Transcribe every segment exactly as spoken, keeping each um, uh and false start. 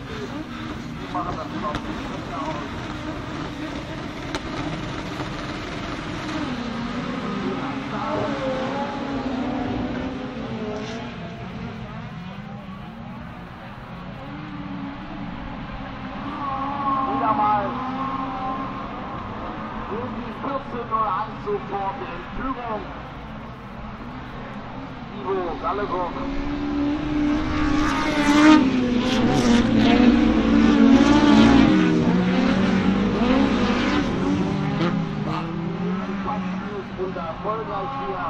Die machen das noch nicht aus. Wieder mal gegen die vierzehn null eins sofort in Führung. Ivo Gallegos. Und erfolgreich hier.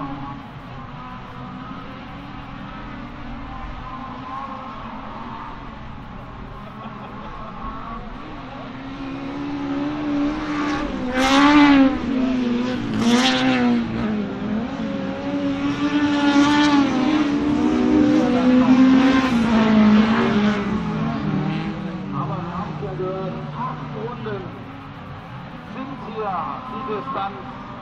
Aber wir haben ja gehört, acht Runden sind hier die Distanz.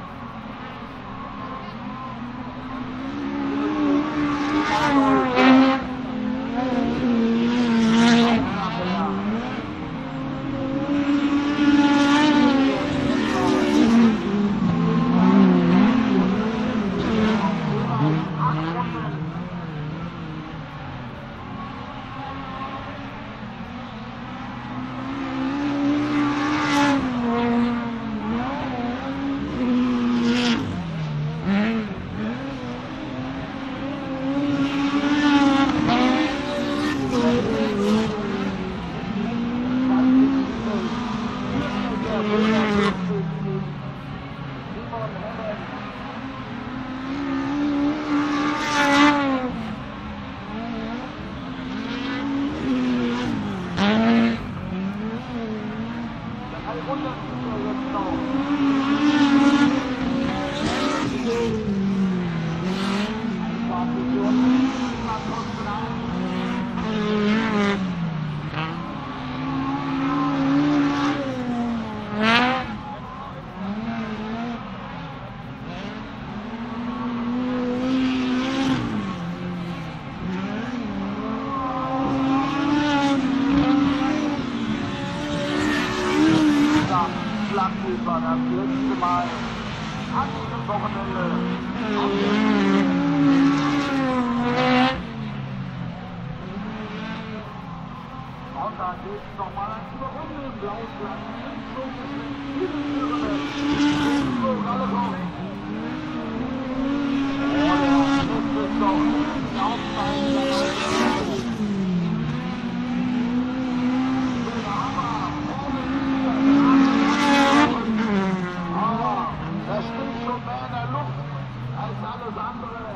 Schlagzilber das letzte Mal an diesem Wochenende. Und da geht es nochmal ein Überrunden im Blausland. So, alle kommen. Ja, das ist doch die Aufnahme. Alles andere.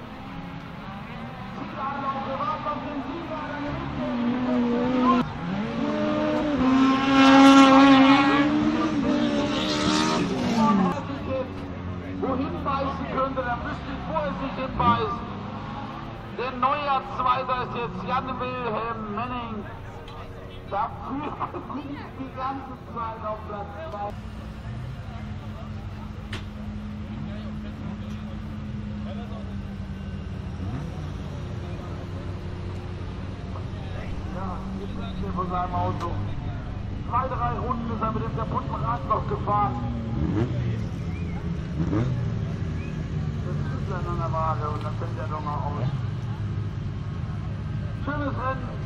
Wohin beißen könnte, dann müsste ich vorher sich hinbeißen. Der neue Zweiter ist jetzt Jan-Wilhelm Menning. Da führt die ganze Zeit auf Platz zwei. Von seinem Auto. Zwei, drei Runden ist er mit dem kaputten Rad noch gefahren. Das ist ja noch eine Waage und dann fällt er doch mal aus. Schönes Rennen.